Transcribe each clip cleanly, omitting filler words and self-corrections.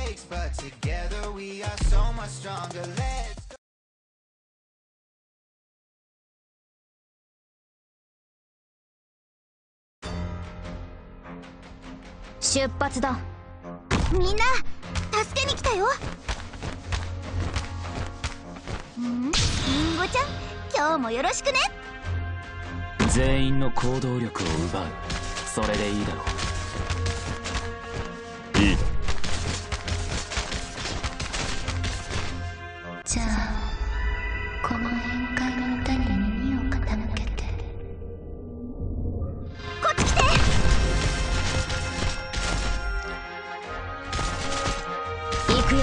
mistakes, but together we are so much stronger. Let's go. 出発だ。みんな助けに来たよ。りんごちゃん、今日もよろしくね。 全員の行動力を奪う。それでいいだろう。いいだ。 じゃあこの宴会の歌に耳を傾けて。こっち来て。行くよ。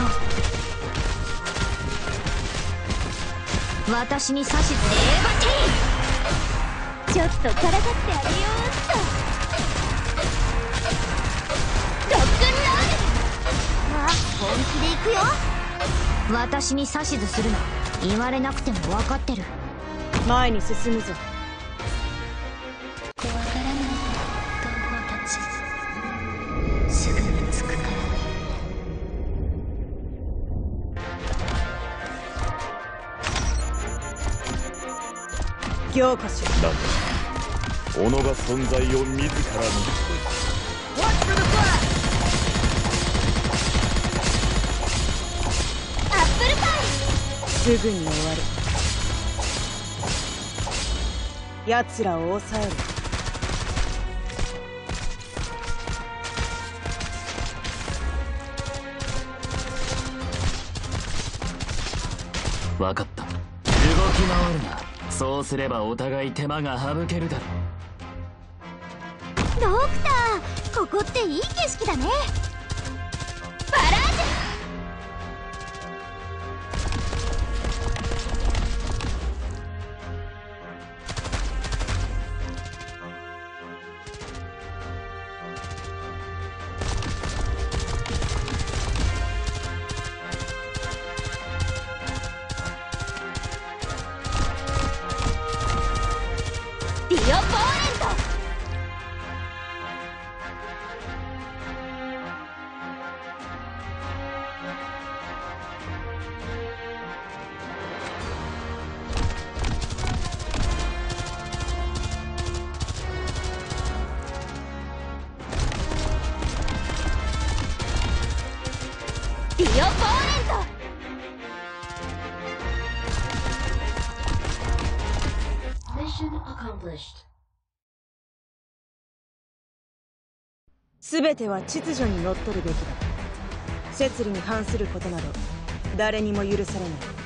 私に指図でちょっとからかってあげようっと。ロックンロール。あ、本気で行くよ。私に指図するな。言われなくても分かってる。 前に進むぞ。 怖がらないで同胞たち。すぐに着くから。 行こし。 だが己が存在を自らにアップルパイ。 すぐに終わる。奴らを抑える。 分かった。動き回るな。そうすればお互い手間が省けるだろう。 ドクター、ここっていい景色だね。バラージュ。ディオ・ボーレント。ディオ・ボーレント。 全ては秩序にのっとるべきだ。摂理に反することなど誰にも許されない。